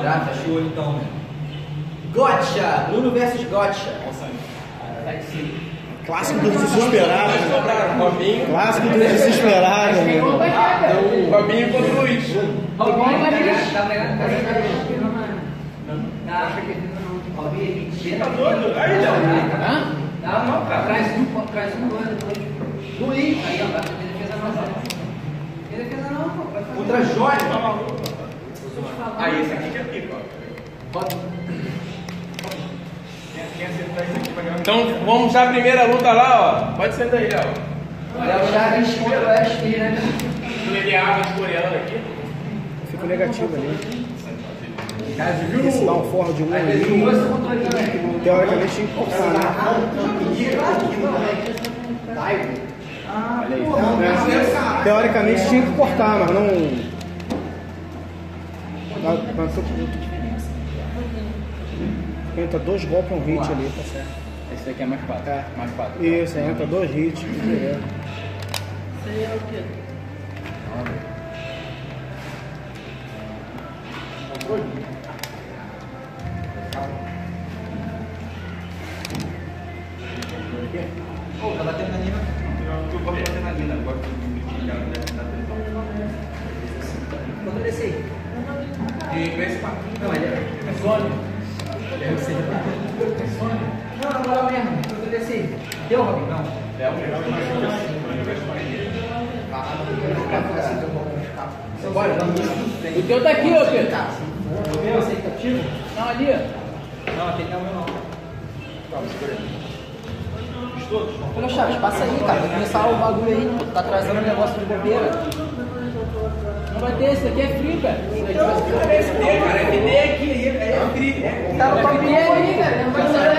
Já fechou então, né? Gotcha! Bruno versus Gotcha. Clássico dos desesperados. Clássico dos desesperados. O Robinho contra o Luiz. Robinho vai Tá doido? Aí, Léo. Não, cara. Traz um dois. Luiz. Aí, ó, vai fazer defesa não. Defesa não, pô. Contra Jóia. Aí, esse aqui que é pico, ó. Quem acertar isso aqui vai ganhar. Então, vamos já a primeira luta lá, ó. Pode sentar aí, Léo. Léo Chaves contra o SP, né? Vou beber água de coreano aqui. Fico negativo ali. Cara, você Esse viu? dá um forro de um ali. Teoricamente tinha que cortar, né? Teoricamente tinha que cortar, mas não. Entra 2 golpes um hit ali, tá certo. Esse daqui é mais 4. É. Mais 4. Isso, entra 2 hits. Direto. Isso aí é o quê? Pô, tá batendo na Nina. Eu vou bater na Nina agora. Quando descer aí? E com esse papo. Não, ele é Sônia. Deve ser. É Sônia? Não, não é mesmo. Quando descer aí? Deu, Robin? Não. Bora, vamos. O teu tá aqui, ô Pedro. O meu aceitativo? Não, ali, ó. Não, aquele não é o meu não. Calma, segura aí. Ô, Chaves, passa aí, cara. Vai começar o bagulho aí. Tá atrasando o negócio de bobeira. Não vai ter, esse daqui é free, cara. Esse daqui vai ser. Cara, é aqui, é free. Tá, o papel ali, cara. Não vai ser.